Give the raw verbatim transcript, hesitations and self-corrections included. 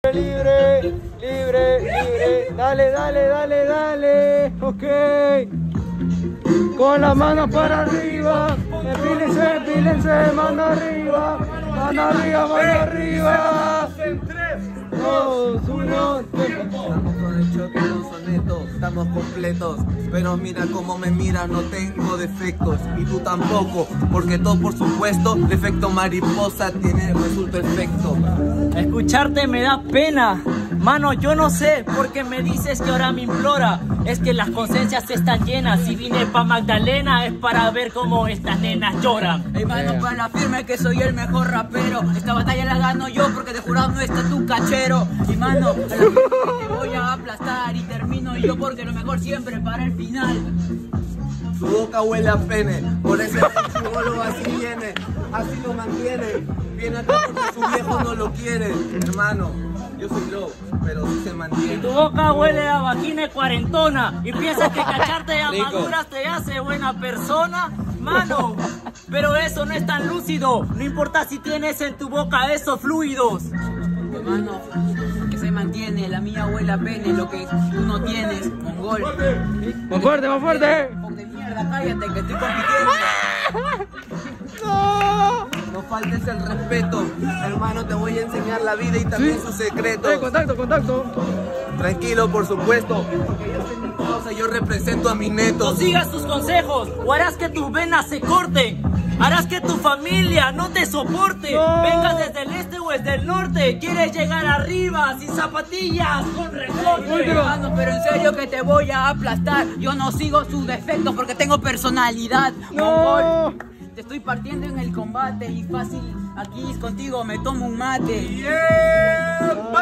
Libre, libre, libre. Dale, dale, dale, dale. Ok. Con las manos para arriba. Empílense, empílense. Mano arriba. Mano arriba, mano arriba. Dos, uno, tres. Estamos con el choque, con soneto, estamos completos. Pero mira cómo me mira, no tengo defectos. Y tú tampoco, porque todo por supuesto. El efecto mariposa tiene resulta efecto. Escucharte me da pena. Mano, yo no sé, porque me dices que ahora me implora. Es que las conciencias están llenas. Si vine pa' Magdalena es para ver cómo estas nenas lloran. Hey mano, para la firme que soy el mejor rapero. Esta batalla la gano yo porque de jurado no está tu cachero. Y mano, a la firme te voy a aplastar. Y termino yo porque lo mejor siempre para el final. Su boca huele a pene, por eso el psicólogo así viene, así lo mantiene. Viene acá porque su viejo no lo quiere, hermano. Yo soy low, pero sí se mantiene. Tu boca huele a vagina cuarentona y piensas que cacharte a maduras te hace buena persona, mano. Pero eso no es tan lúcido. No importa si tienes en tu boca esos fluidos. Hermano, que se mantiene, la mía huele a pene, lo que tú no tienes, mongol. Más fuerte, más fuerte. De mierda, cállate que estoy compitiendo. No. No faltes el respeto, hermano, te voy a enseñar la vida y también Sí. sus secretos. Eh, contacto, contacto. Tranquilo, por supuesto, porque yo soy mi causa, yo represento a mis No netos. sigas tus consejos o harás que tus venas se corten. Harás que tu familia no te soporte. No. Venga desde el este o desde el norte. Quieres llegar arriba sin zapatillas, con recorte. Último. Hermano, pero en serio que te voy a aplastar. Yo no sigo sus defectos porque tengo personalidad, mongol. No. Te estoy partiendo en el combate y fácil aquí contigo me tomo un mate. ¡Yeah!